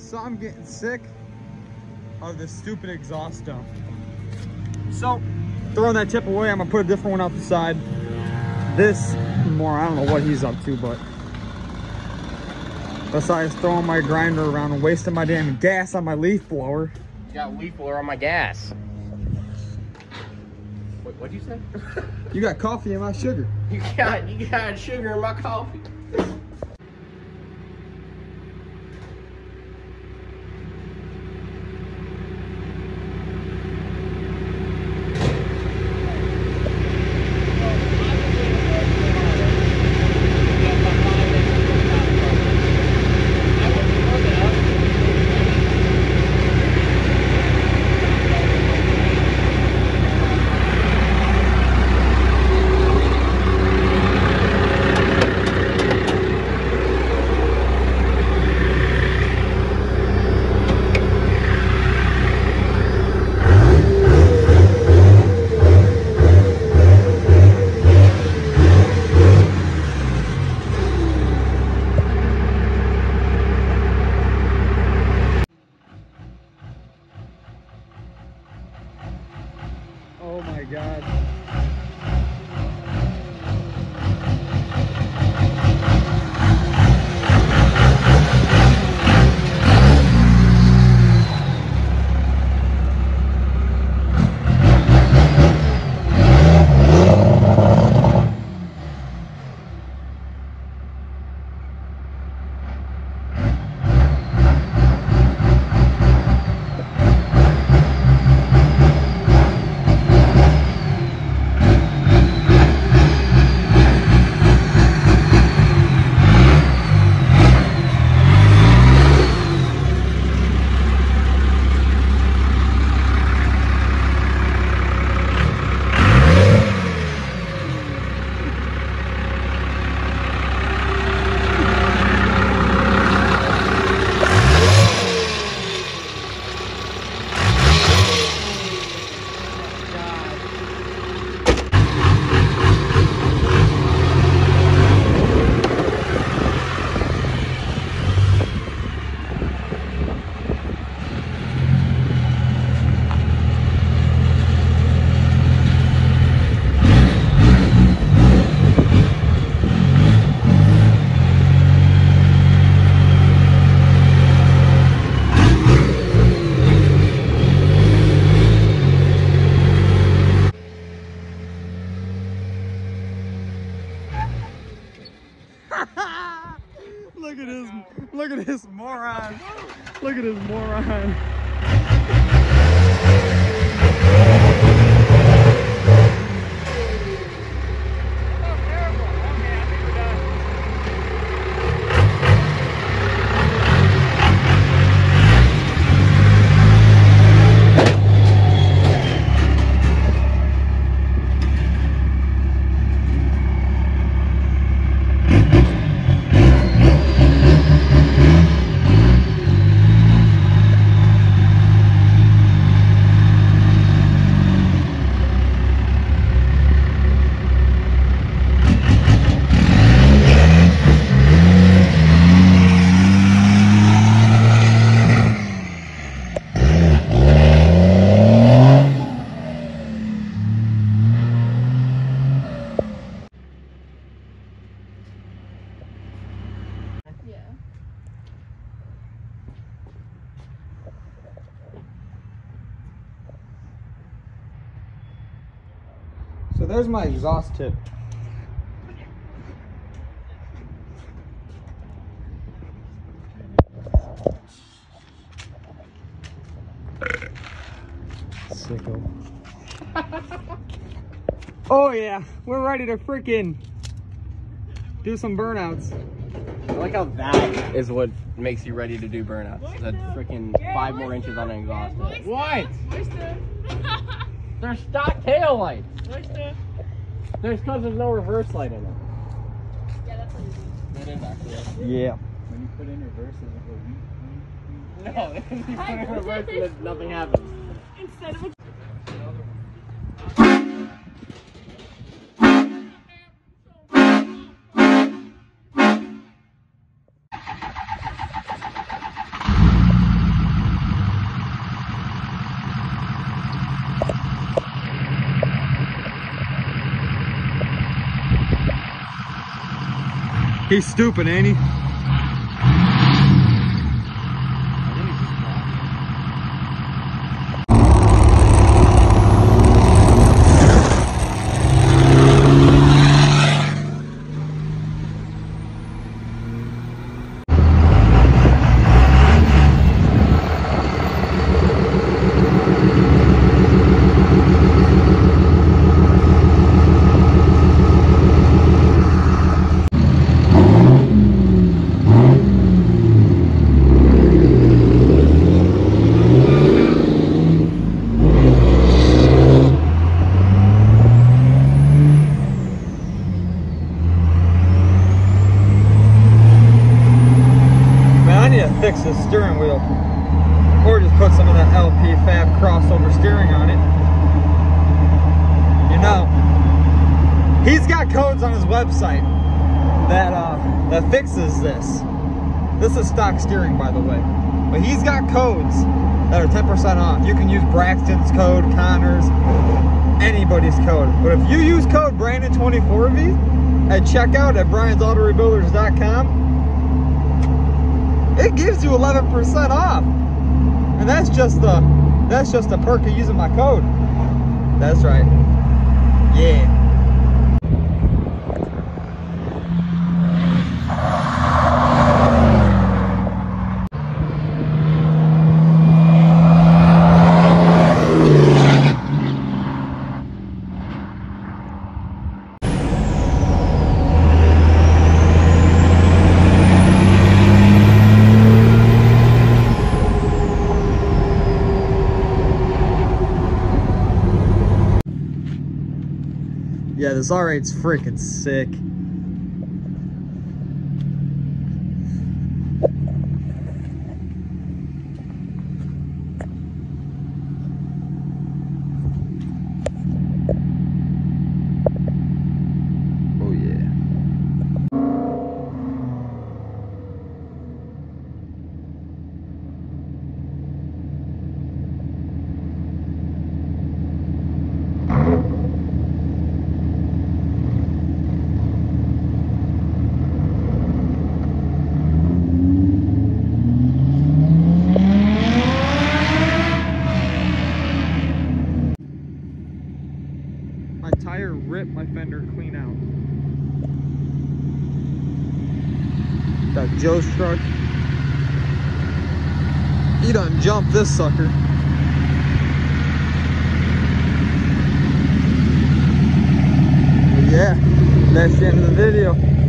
So I'm getting sick of this stupid exhaust dump. So throwing that tip away, I'm gonna put a different one out the side. This more, I don't know what he's up to, but besides throwing my grinder around and wasting my damn gas on my leaf blower. You got leaf blower on my gas. What'd you say? You got coffee in my sugar. You got sugar in my coffee. Oh my God. Look at this moron. Look at this moron. So there's my exhaust tip. Sicko. Oh yeah, we're ready to freaking do some burnouts. I like how that is what makes you ready to do burnouts. That's freaking 5 more inches on an exhaust. What? They're stock tail lights. There's because there's no reverse light in it. Yeah, that's what you do. That is actually. Yeah. When you put in reverse, it will go No, you put it in reverse and nothing happens. Instead of a He's stupid, ain't he? Fix the steering wheel, or just put some of that LP Fab crossover steering on it. You know, he's got codes on his website that fixes this. This is stock steering, by the way, but he's got codes that are 10% off. You can use Braxton's code, Connor's, anybody's code. But if you use code Brandon24V at checkout at briansautorebuilders.com, it gives you 11% off, and that's just a perk of using my code. That's right. Yeah. Yeah, this R8's freaking sick. Oh yeah. My tire ripped my fender clean out. Got Joe's truck. He done jumped this sucker. But yeah, that's the end of the video.